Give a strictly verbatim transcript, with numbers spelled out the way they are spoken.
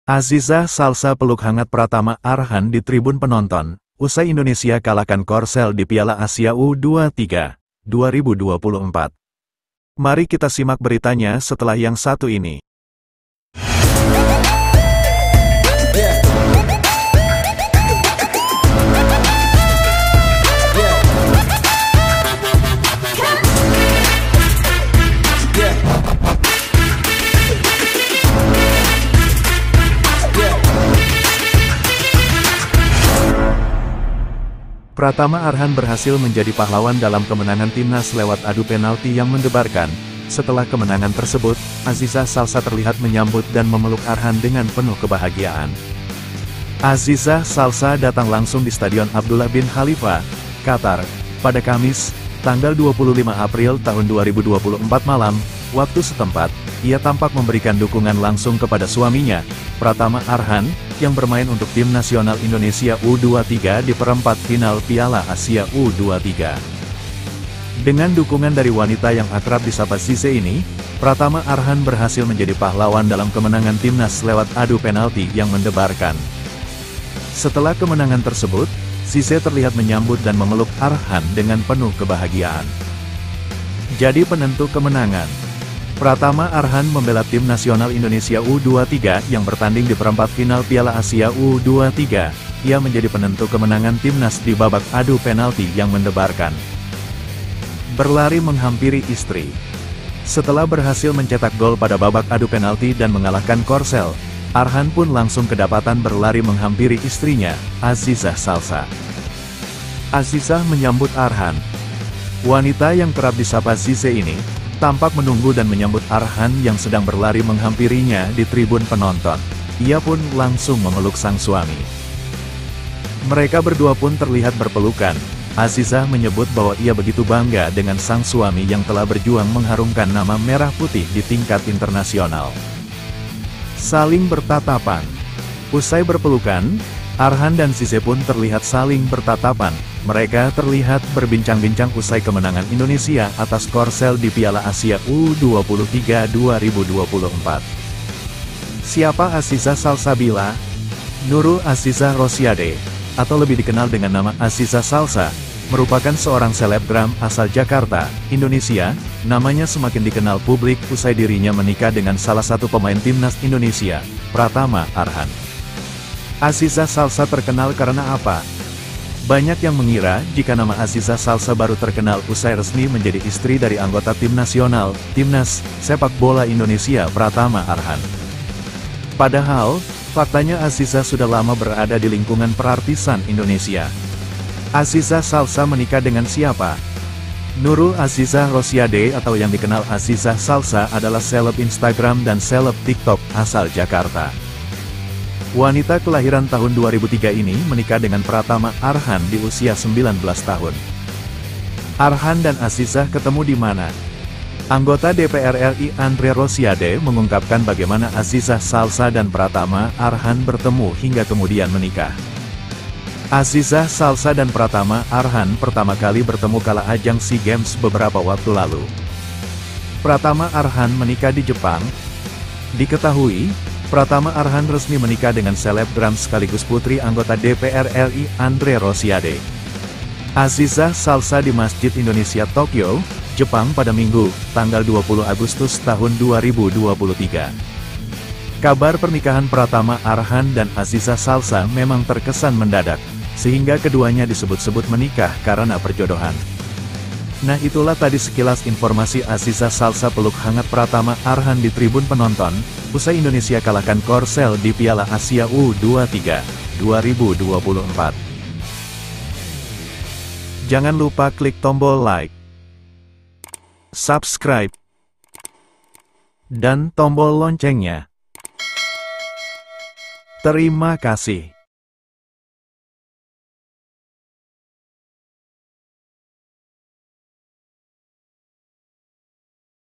Aziza Salsa peluk hangat Pratama Arhan di tribun penonton, usai Indonesia kalahkan Korsel di Piala Asia U dua puluh tiga dua ribu dua puluh empat. Mari kita simak beritanya setelah yang satu ini. Pratama Arhan berhasil menjadi pahlawan dalam kemenangan timnas lewat adu penalti yang mendebarkan. Setelah kemenangan tersebut, Aziza Salsa terlihat menyambut dan memeluk Arhan dengan penuh kebahagiaan. Aziza Salsa datang langsung di Stadion Abdullah bin Khalifa, Qatar, pada Kamis, tanggal dua puluh lima April tahun dua ribu dua puluh empat malam, waktu setempat. Ia tampak memberikan dukungan langsung kepada suaminya, Pratama Arhan, yang bermain untuk tim nasional Indonesia U dua puluh tiga di perempat final Piala Asia U dua puluh tiga. Dengan dukungan dari wanita yang akrab disapa Zize ini, Pratama Arhan berhasil menjadi pahlawan dalam kemenangan timnas lewat adu penalti yang mendebarkan. Setelah kemenangan tersebut, Zize terlihat menyambut dan memeluk Arhan dengan penuh kebahagiaan. Jadi penentu kemenangan, Pratama Arhan membela tim nasional Indonesia U dua puluh tiga yang bertanding di perempat final Piala Asia U dua puluh tiga. Ia menjadi penentu kemenangan timnas di babak adu penalti yang mendebarkan. Berlari menghampiri istri. Setelah berhasil mencetak gol pada babak adu penalti dan mengalahkan Korsel, Arhan pun langsung kedapatan berlari menghampiri istrinya, Aziza Salsa. Aziza menyambut Arhan. Wanita yang kerap disapa Zize ini tampak menunggu dan menyambut Arhan yang sedang berlari menghampirinya di tribun penonton. Ia pun langsung memeluk sang suami. Mereka berdua pun terlihat berpelukan. Aziza menyebut bahwa ia begitu bangga dengan sang suami yang telah berjuang mengharumkan nama merah putih di tingkat internasional. Saling bertatapan. Usai berpelukan, Arhan dan Zize pun terlihat saling bertatapan. Mereka terlihat berbincang-bincang usai kemenangan Indonesia atas Korsel di Piala Asia U dua puluh tiga dua ribu dua puluh empat. Siapa Aziza Salsabila? Nurul Aziza Rosiade, atau lebih dikenal dengan nama Aziza Salsa, merupakan seorang selebgram asal Jakarta, Indonesia. Namanya semakin dikenal publik usai dirinya menikah dengan salah satu pemain timnas Indonesia, Pratama Arhan. Aziza Salsa terkenal karena apa? Banyak yang mengira jika nama Aziza Salsa baru terkenal usai resmi menjadi istri dari anggota tim nasional, timnas sepak bola Indonesia Pratama Arhan. Padahal, faktanya Aziza sudah lama berada di lingkungan perartisan Indonesia. Aziza Salsa menikah dengan siapa? Nurul Aziza Rosiade atau yang dikenal Aziza Salsa adalah seleb Instagram dan seleb TikTok asal Jakarta. Wanita kelahiran tahun dua ribu tiga ini menikah dengan Pratama Arhan di usia sembilan belas tahun. Arhan dan Aziza ketemu di mana? Anggota D P R R I Andre Rosiade mengungkapkan bagaimana Aziza Salsa dan Pratama Arhan bertemu hingga kemudian menikah. Aziza Salsa dan Pratama Arhan pertama kali bertemu kala ajang SEA Games beberapa waktu lalu. Pratama Arhan menikah di Jepang. Diketahui, Pratama Arhan resmi menikah dengan selebgram sekaligus putri anggota D P R R I Andre Rosiade. Aziza Salsa di Masjid Indonesia Tokyo, Jepang pada Minggu, tanggal dua puluh Agustus tahun dua ribu dua puluh tiga. Kabar pernikahan Pratama Arhan dan Aziza Salsa memang terkesan mendadak, sehingga keduanya disebut-sebut menikah karena perjodohan. Nah itulah tadi sekilas informasi Aziza Salsa peluk hangat Pratama Arhan di tribun penonton, usai Indonesia kalahkan Korsel di Piala Asia U dua puluh tiga dua ribu dua puluh empat. Jangan lupa klik tombol like, subscribe, dan tombol loncengnya. Terima kasih.